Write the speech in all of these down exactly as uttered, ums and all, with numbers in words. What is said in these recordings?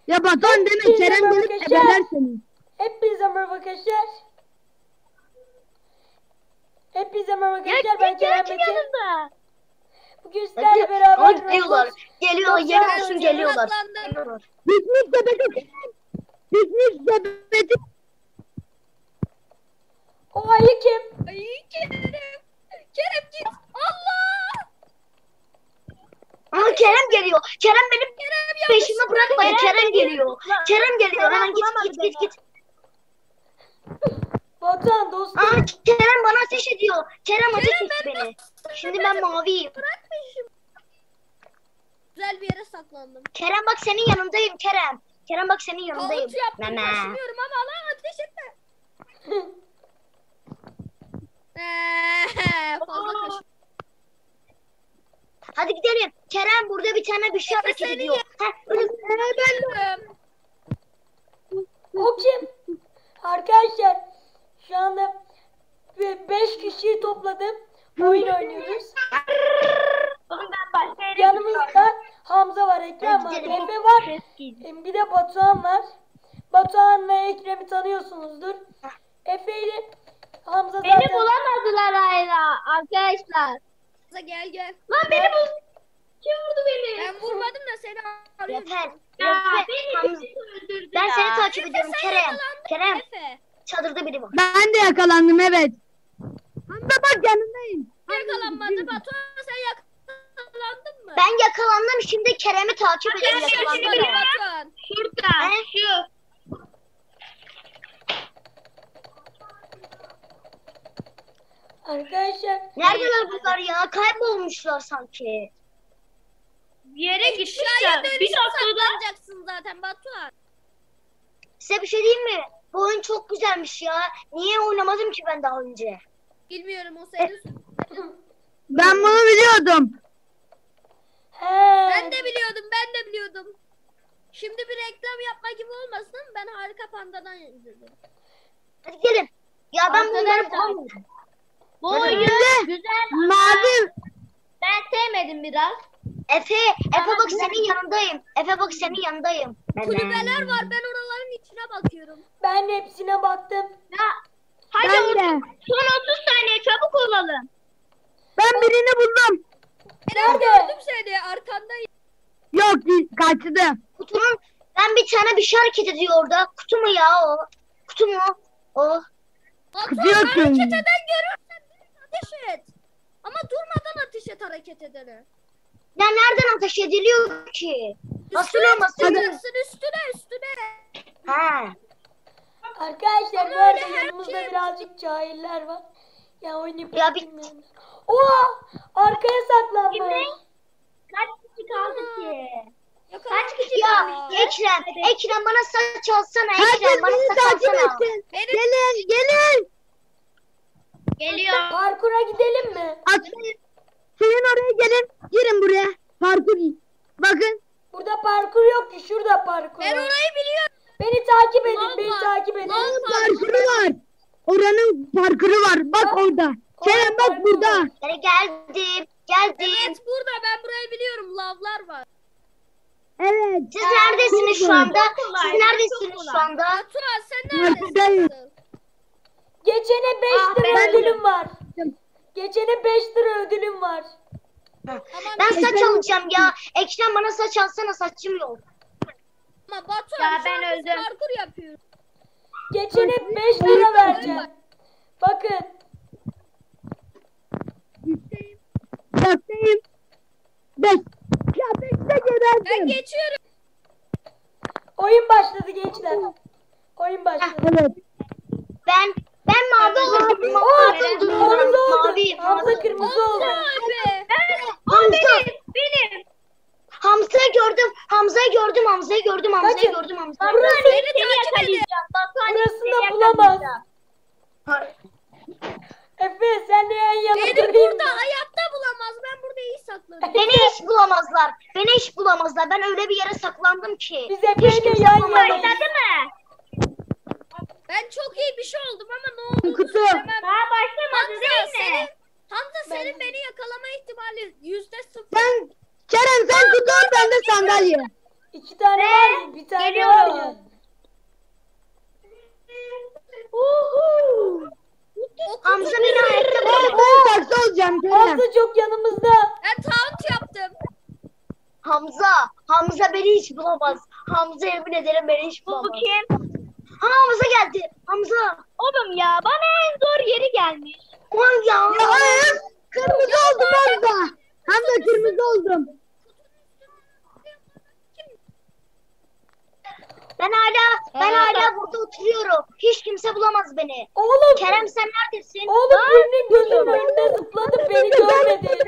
Ya Batuhan deme, Kerem gelip ebeler seni. Hepinize merhaba arkadaşlar. Hepinize merhaba arkadaşlar. Ben Kerem Metin. Bugün sizlerle beraber geliyorlar. Geliyorlar. Yeni olsun geliyorlar. Düşmüş sepeti. Düşmüş sepeti. O ayı kim? Ay Kerem. Kerem git. Allah. Ama Kerem geliyor. Kerem benim Kerem peşimi bırakmayın. Kerem, Kerem geliyor. Kerem geliyor. Hemen git git git git. Batuhan dostum. Aa, Kerem bana ateş ediyor. Kerem ateş etti beni. Şimdi ben maviyim. Bırakmışım. Güzel bir yere saklandım. Kerem bak senin yanındayım Kerem. Kerem bak senin yanındayım. Havuç yaptım. Meme. Taşımıyorum ama lan ateş etme. Eee, fazla taşı. Hadi gidelim. Kerem burada bir tane bir şey hareket ediyor. Heh, Ben O kim? Arkadaşlar şu anda beş kişiyi topladım. Oyun oynuyoruz. Yanımızda Hamza var, Ekrem var, Efe var. Bir de Batuhan var. Batuhan ve Ekrem'i tanıyorsunuzdur. Efe ile Hamza zaten... Beni bulamadılar hala arkadaşlar. Gel gel. Lan beni bul. Kim vurdu beni? Ben vurmadım da seni arıyorum. Yeter. Ya Yeter. beni Hamza. birisi öldürdü Ben ya. seni takip ediyorum Sen Kerem. yakalandın Kerem. Efe. Çadırda biri var. Ben de yakalandım, evet. Hamza bak yanındayım. Yakalanmadı. Batuhan sen yakalandın mı? Ben yakalandım, şimdi Kerem'i takip ediyorum. Yakalanmadı Yakalandım. Batuhan. Şurada. He? Şu. Arkadaşlar Neredeler bunlar ya? Kaybolmuşlar sanki. Bir yere gitmişler. Aşağıya Bir dönüşüp noktada. saklanacaksın zaten Batuhan. Size bir şey diyeyim mi? Bu oyun çok güzelmiş ya. Niye oynamadım ki ben daha önce? Bilmiyorum o senin. Ben bunu biliyordum. he. Ben de biliyordum, ben de biliyordum. Şimdi bir reklam yapma gibi olmasın, ben Harika Panda'dan izledim. Hadi gelin. Ya ben bunları Arkadaşlar. bulamıyorum. Bu Neden? oyun Şimdi güzel ama mavi. ben sevmedim biraz. Efe, Efe bak senin yanındayım. Efe bak senin yanındayım. Kulübeler var, ben oraların içine bakıyorum. Ben hepsine baktım. Ya hadi Ben otuz, de. son otuz saniye çabuk olalım. Ben birini buldum. Ben Nerede? gördüm seni, arkandayım. Yok, kaçtı. Kutunun, ben bir tane bir şey hareket ediyor orada. Kutu mu ya o? Kutu mu? O. Batuhan Kızıyorsun. hareket eden görürsen direkt ateş et. Ama durmadan ateş et hareket edene. Ya nereden ateş ediliyor ki? Nasıl Üstüne olmasın? tıklayacaksın, üstüne üstüne. Ha. Arkadaşlar bu Ama arada öyle her yanımızda şey- birazcık cahiller var. Ya oynayıp Ya bir- bilmiyorum. Oha! Arkaya saklanmış. Kaç kişi kaldı ki? Kaç kişi Ya kaldı? Ekrem, Ekrem bana saç alsana. Herkes Ekrem bana beni saç takip alsana. etsin. Benim- Gelin, gelin. Geliyor. Parkura gidelim mi? Atlayın. Suyun oraya gelin. Girin buraya. Parkur. Bakın. Burada parkur yok ki. Şurada parkur Ben var. orayı biliyorum. Beni takip edin. Lan Beni var. takip edin. Lan Parkuru var. Oranın parkuru var. Bak orada. Kerem bak burada. Yani geldim, geldim. Evet burada, ben burayı biliyorum, lavlar var. Evet. Siz neredesiniz şu anda? kolay, Siz çok neredesiniz kolay. şu anda? Batuhan sen Parkurdayım. neredesin? Geçene beş Ah, lira ben- ödülüm var. Geçene beş lira ödülüm var. Ama, Ben saç Ekrem- alacağım ya. Ekrem bana saç alsana, saçım yok. ama Batuhan Ya şu ben an biz öldüm. parkur yapıyoruz. Geçene beş lira vereceğim. Bakın. Üstteyim. Dörtteyim. Beş. Ya beşte Ben geberdim. geçiyorum. Oyun başladı gençler. Oyun başladı. Evet. Ben ben mavi oldum. Oo, Mavi kırmızı oldum. oldu. Mavi. Hamza kırmızı oldu. Abi. Hamza. Benim. Hamza'yı gördüm. Hamza'yı gördüm. Hamza'yı gördüm. Hamza'yı Kaçın. gördüm. Hamza'yı. Burası, Beni Seni takip edin. yakalayacağım. Batuhan burasını seni da bulamaz. yakalayacağım. Efe sen de yan yana Beni durayım burada mı? hayatta bulamaz. Ben burada iyi saklanıyorum. Beni hiç bulamazlar. Beni hiç bulamazlar. Ben öyle bir yere saklandım ki. Biz Efe'yle yan yanayız. Başladı mı? Ben çok iyi bir şey oldum ama ne oldu? Kutu. Söylemem. Daha başlamadı Hamza değil senin, mi? Hamza Ben- senin beni yakalama ihtimali yüzde sıfır. Sen Kerem sen kutu ol, ben de sandalye. İki tane var mı? Bir tane Hamza beni hiç bulamaz. Hamza yemin ederim beni hiç Bu bulamaz. kim? Ha, Hamza geldi. Hamza. Oğlum ya bana en zor yeri gelmiş. Ulan ya. Ya hayır. Kırmızı oldum Hamza. Hamza kırmızı oldum. Ben hala ben Ee, hala burada oturuyorum. Hiç kimse bulamaz beni. Oğlum. Kerem sen neredesin? Oğlum birinin gözünün önünde zıpladı beni görmedi.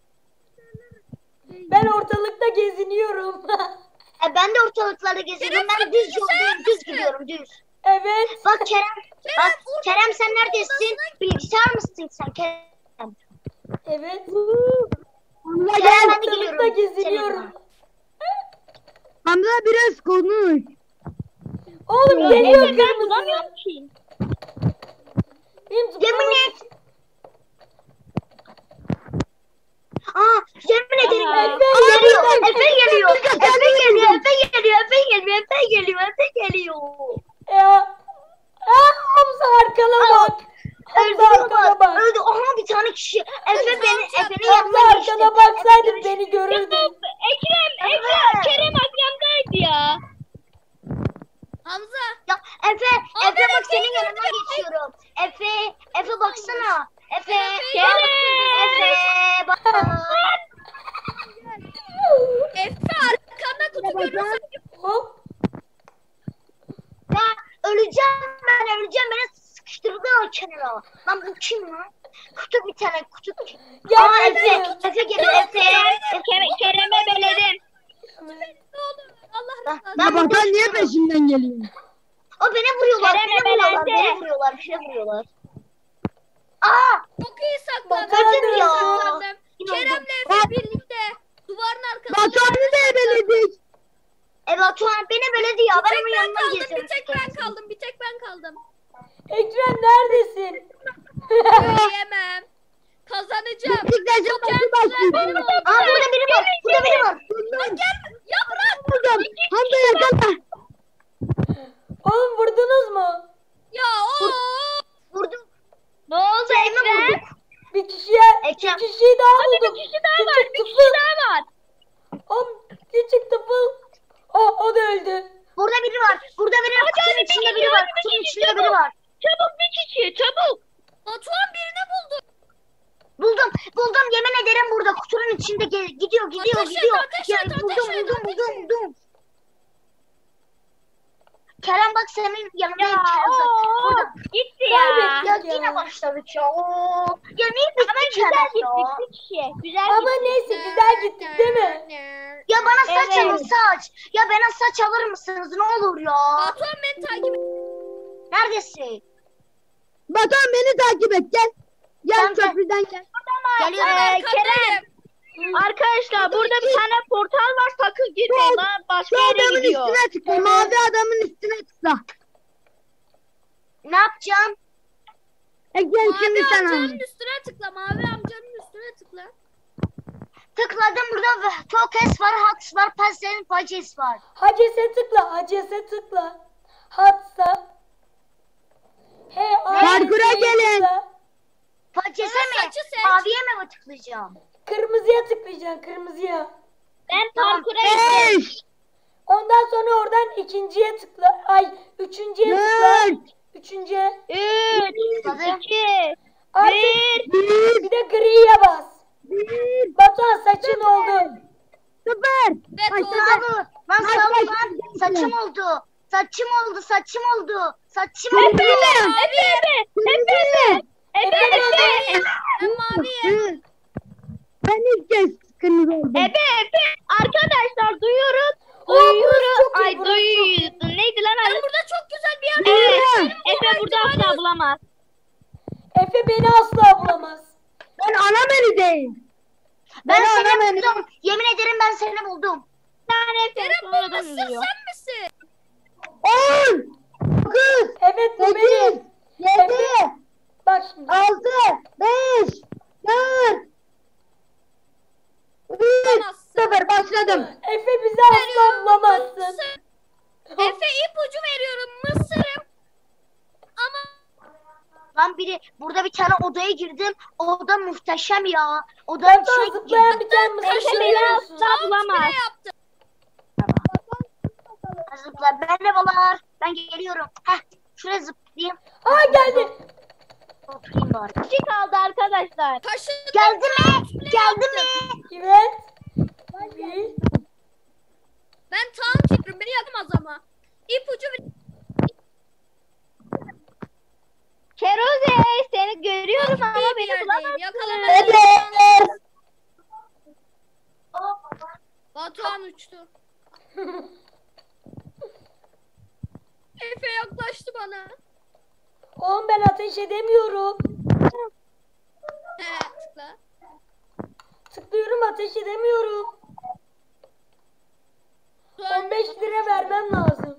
Ben ortalıkta geziniyorum. E, ben de ortalıklarda geziyorum. Ben düz yoldayım. Düz gidiyorum düz. Evet. Bak Kerem. Bak Kerem sen neredesin? Bilgisayar mısın sen Kerem? Evet. Hamza Kerem gel. ben de Ortalıkta geliyorum. geziniyorum. Hamza biraz konuş. Oğlum Ben geliyor ben kırmızı. bulamıyorum ki. Benim Yemin zıplamam- et. Aa, yemin ederim. Aa. Efe geliyor. Aa, Efe geliyor. Efe geliyor. Efe geliyor. Efe geliyor. Efe geliyor. Efe geliyor. Ya. Aa, Hamza arkana bak. Öldü Hamza arkana bak. bak. Öldü. Aha bir tane kişi. Efe beni Efe'nin Hamza yanına geçti. arkana baksaydın beni görürdün. Ekrem, Ekrem, Kerem arkamdaydı ya. Hamza. Ya Efe, Aa, Efe ben bak Efe'yi senin yanından geçiyorum. Efe, Efe baksana. Efe, Kerem. Efe bak. Efe arkanda kutu görürsen. Hop. Ya öleceğim ben öleceğim. Beni sıkıştırdılar kenara. Lan bu kim lan? Kutu bir tane kutu. Ya Aa, Efe. Efe, Efe geliyor Efe. Kerem, Kerem'e beledim. Ne olur Allah Ben- razı olsun. Ya Batuhan niye peşimden geliyor? O beni vuruyorlar. Kerem Beni vuruyorlar. ebelendi. Beni vuruyorlar. Beni vuruyorlar. Aa! Çok iyi saklandım. Bakın ya. Saklandım. Yine Kerem'le oldu. Efe birlikte duvarın arkasında. Batuhan'ı da ebeledik. E Batuhan beni beledi ya. Bir Ben tek onun ben yanından kaldım, geziyorum. bir tek ben kaldım, bir tek ben kaldım. Ekrem neredesin? Söyleyemem. Kazanacağım. Beşiktaş'ın Çok başı erkekler benim bastı. oldu. Aa burada biri var. Burada biri var. Lan gel. Ya bırak. Buldum. Hamza yakala. Oğlum vurdunuz mu? Ya o. Vurdum. Ne oldu Kerem'e Ekrem? vurduk. Bir kişiye, Ekrem. bir kişiyi daha Hadi buldum. bir kişi daha var, Küçük bir kişi tıfıl. daha var. Oğlum küçük tıfıl. O, o da öldü. Burada biri var. Burada biri var. Kutunun hadi içinde bir biri kişi, var. hadi bir Kutunun kişi, içinde biri çabuk. var. Çabuk bir kişi, çabuk. Batuhan birini buldu. Buldum. Buldum. Yemin ederim burada. Kutunun içinde ge- gidiyor. Gidiyor. Ateş et, gidiyor. ateş Ya, et, ateş buldum. et, Buldum. ateş Buldum. et. Buldum. Kerem bak senin yanında Ya Kerem zaten. ooo Burada. gitti ya. Kaybettik. Ya Ya. yine başladık ya. Oo. Ya niye bitti Ama güzel Kerem gittik ya? bir kişi. Güzel Ama gittik. neyse güzel gittik değil mi? Ya bana saç Evet. alın saç. Ya bana saç alır mısınız? Ne olur ya. Batuhan beni takip et. Neredesin? Batuhan beni takip et gel. Gel Tamam, gel. köprüden gel. Geliyorum. Ee, Kerem. Arkadaşlar burada bir tane portal var, sakın girmeyin lan, Şu başka yere adamın gidiyor. üstüne tıkla. Mavi adamın üstüne tıkla. Ne yapacağım? E gel Mavi şimdi sen amcanın al. üstüne tıkla. Mavi amcanın üstüne tıkla. Tıkladım burada ve Tokes var, Hats var, Pastel'in Paces var. Haces'e tıkla, Haces'e tıkla. Hatsa. He, Parkura Haces'e gelin. tıkla. Paces'e Aa, mi? saçı seç. Maviye mi tıklayacağım? Kırmızıya tıklayacaksın, kırmızıya. Ben Tamam. parkura gittim. Beş. Ondan sonra oradan ikinciye tıkla. Ay, üçüncüye tıkla. Dört. Üçüncüye. Üç, Tıkladım. iki, Artık bir. Bir. bir de griye bas. Bir. Batuhan saçın oldu. Sıfır. Ve Başladı. Lan lan Ay, sağ ay, lan. ay. Saçım oldu. Saçım oldu, saçım oldu. Saçım Kırmızı. oldu. Efe, Efe, Efe, Efe, Efe, Efe, Ben maviyim. Hı. Ben ilk kez kırmızı oldum. Efe, Efe. Arkadaşlar duyuyoruz, Aa, burası duyuyoruz. çok iyi, Ay burası çok iyi. duyuyoruz. Neydi lan Ben adı? burada çok güzel bir yer Evet, Efe burada asla bulamaz. Efe beni asla bulamaz. Ben ana menüdeyim. Ben Ben seni anlamadım. buldum. Yemin ederim ben seni buldum. Sen Efe Kerem sonradan bulmuşsun, üzülüyor. sen misin? On. Dokuz. Evet bu Sekiz. benim. Yedi. Bak şimdi. Altı. Beş. Dört. Üç. Bulamazsın. Sıfır. Başladım. Efe bizi asla bulamazsın. Mısır. Efe ipucu veriyorum. Mısır'ım. Ama Lan biri burada bir tane odaya girdim. Oda muhteşem ya. Odanın Batuhan içine zıplayan girdim. bir tane mısır Efe beni görüyor musun? asla bulamaz. ne yaptın? zıpla. Merhabalar. Ben geliyorum. Heh, şuraya zıplayayım. Aa geldi. Oturayım bari. Kişi kaldı arkadaşlar. Taşıdım. Geldi mi? Geldi mi? Evet. Evet. Ben tam fikrim beni yakamaz ama. İpucu bir... Keroze seni görüyorum ama bir beni yerdeyim. bulamazsın. Yakalamadım. Batuhan uçtu. Efe yaklaştı bana. Oğlum ben ateş edemiyorum. He tıkla. Tıklıyorum ateş edemiyorum. Batuhan- on beş lira vermem lazım.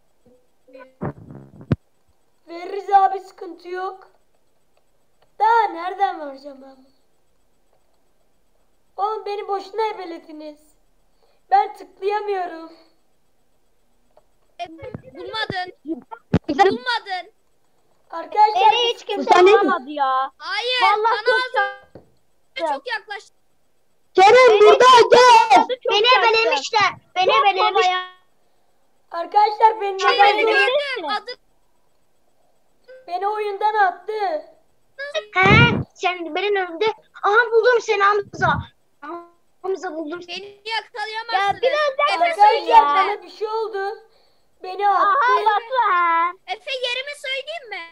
Veririz abi sıkıntı yok. Daha nereden vereceğim ben bunu? Oğlum beni boşuna ebelediniz. Ben tıklayamıyorum. Efe, bulmadın. Bulmadın. Arkadaşlar Beni biz- hiç kimse Sen ne bulamadı ya. Hayır. Vallahi Bana çok az çok yaklaştı. Kerem burada gel. Çok Beni yaktı. ebelemişler. Beni Çok ebelemişler. kolay. arkadaşlar beni Hayır neden Beni gördü? gördüm. Adı Beni oyundan attı. He, sen benim önümde. Aha buldum seni Hamza. Aha, Hamza buldum. beni yakalayamazsınız. Ya birazdan Efe, Arkadaşlar ya. bana bir şey oldu. Beni attı. Aha Batuhan. Efe yerimi söyleyeyim mi?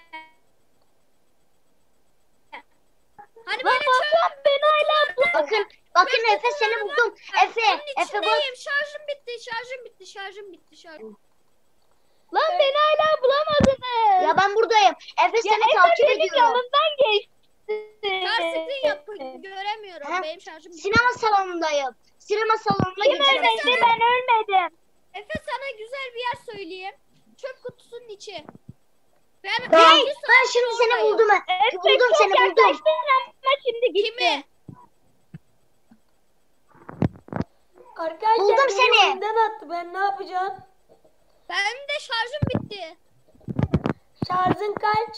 Hani Lan beni çok... Batuhan beni hala bul. Bakın, bakın Efe seni buldum. Efe, Onun Efe bak. içindeyim. Şarjım bitti. Şarjım bitti. Şarjım bitti. Şarjım. Lan beni hala bulamadınız. Ya ben buradayım. Efe Ya seni Efe takip benim ediyorum. yanımdan geçti. Şarj screen yapın. Göremiyorum. He? Benim şarjım bitti. Sinema salonundayım. Sinema salonuna Kim gideceğim. ölmedi ben ölmedim. Efe sana güzel bir yer söyleyeyim. Çöp kutusunun içi. Ben Hey, otuz ben saat şimdi seni oradayım. buldum. Efe Buldum çok seni buldum. yaklaştın ama şimdi gitti. Kimi? Arkadaşlar Buldum beni seni. oyundan attı. Ben ne yapacağım? Benim de şarjım bitti. Şarjın kaç?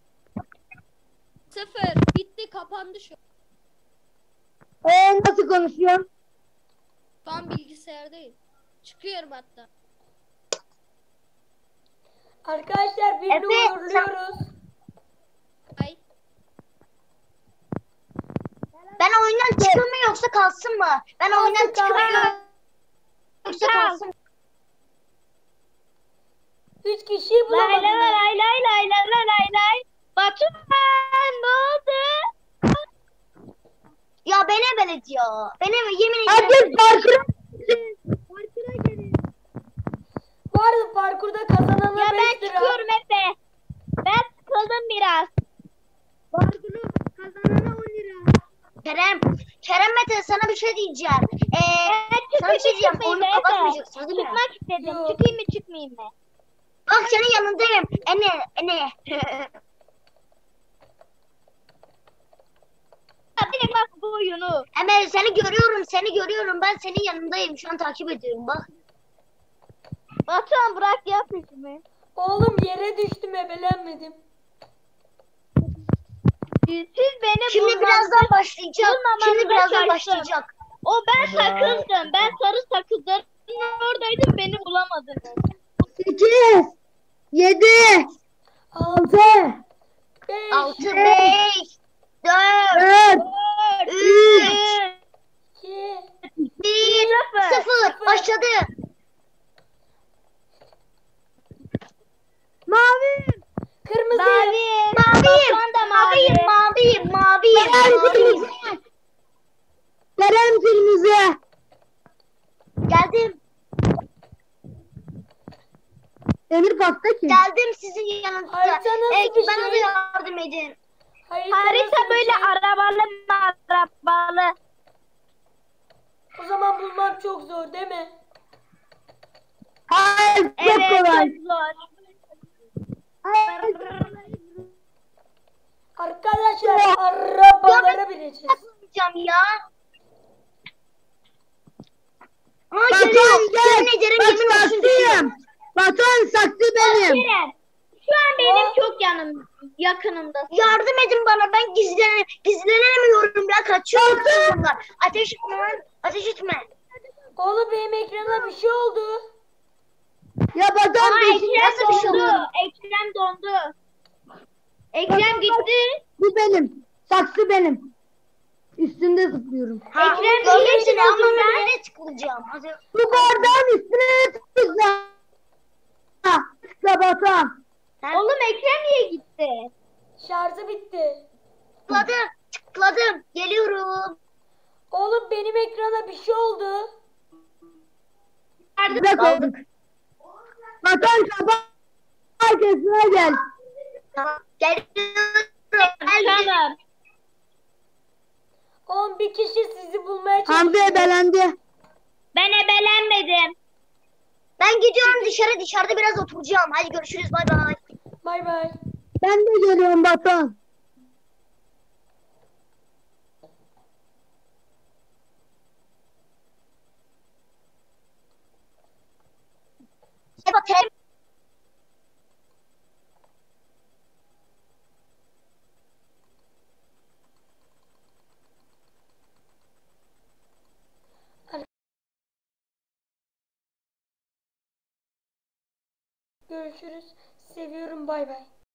Sıfır. Bitti. Kapandı şu. Ee, nasıl konuşuyorsun? Şu an bilgisayardayım. Çıkıyorum hatta. Arkadaşlar birini Efe, uğurluyoruz. Ay. Ben oyundan çıkayım mı yoksa kalsın mı? Ben oyundan Kalsın, çıkayım mı kalsın. yoksa kalsın mı? Üç kişiyi Lay lay bulamadınız. lay lay lay lay lay lay lay. Batuhan ne oldu? Ya beni ebeledi ya. Beni yemin ederim. Hadi parkura. Bu arada parkurda kazanana Ya ben beş lira. çıkıyorum Efe. Ben sıkıldım biraz. Kerem, Kerem Mete sana bir şey diyeceğim. Ee, Ben sana bir şey diyeceğim. çıkayım Oyunu Efe. kapatmayacaksın değil mi? Çıkmak istedim. Yok. Çıkayım mı çıkmayayım mı? Bak senin yanındayım. Ene, ene. Hadi bak bu oyunu. Emel seni görüyorum, seni görüyorum. Ben senin yanındayım. Şu an takip ediyorum bak. Batuhan bırak ya peşimi. Oğlum yere düştüm ebelenmedim. Siz beni Şimdi bulmanızı- birazdan başlayacak. bulmamanıza Şimdi birazdan çalıştım. başlayacak. O ben sakızdım. Ben sarı sakızların oradaydım beni bulamadınız. Sekiz. Yedi. Altı, Altı. beş, Altı, beş, dört, Dört. üç, iki, bir, Sıfır. sıfır. Başladı. Mavi. kırmızı, Mavi. Maviyim, Batuhan da mavi. maviyim, maviyim, maviyim, Kerem maviyim. kırmızı. Kerem kırmızı. Geldim, Emir kalktı ki. geldim sizin yanınıza. Harita nasıl Evet, bir bana da şey? yardım edin. harita, Harita nasıl bir böyle şey? arabalı arabalı. O zaman bulmak çok zor değil mi? Hayır, çok Evet kolay. çok zor. Arkadaşlar arabalara bineceğiz. Yapmayacağım ya. Ha Batuhan geliyor. gel. Yemin ederim Bak yemin olsun geliyor. saklıyım. Batuhan saklı benim. Kerem. Şu an benim çok yanım yakınımda. Yardım edin bana. Ben gizlen gizlenemiyorum ya. Kaçıyorum bundan. Ateş etme lan. Ateş etme. Oğlum benim ekrana bir şey oldu. Batuhan Aa beşinci Ekrem sınıfta. dondu. Ekrem dondu. Ekrem gitti. Bu benim. Saksı benim. Üstünde zıplıyorum. Ha, Ekrem gördüm niye seni ama çıkmadın ben ben? nereye tıklayacağım? Hadi. Bu bardağın üstüne tıkla. Tıkla Batuhan. Oğlum Ekrem niye gitti? Şarjı bitti. Tıkladım. Tıkladım. Geliyorum. Oğlum benim ekrana bir şey oldu. Nerede kaldık? Batuhan kapat. Arkasına gel. Tamam. Geliyorum. Tamam. Oğlum bir kişi sizi bulmaya Hamza çalışıyor. ebelendi. Ben ebelenmedim. Ben gidiyorum dışarı. Dışarıda biraz oturacağım. Hadi görüşürüz. Bay bay. Bay bay. Ben de geliyorum Batuhan. Hadi bakalım. Görüşürüz. Seviyorum. Bay bay.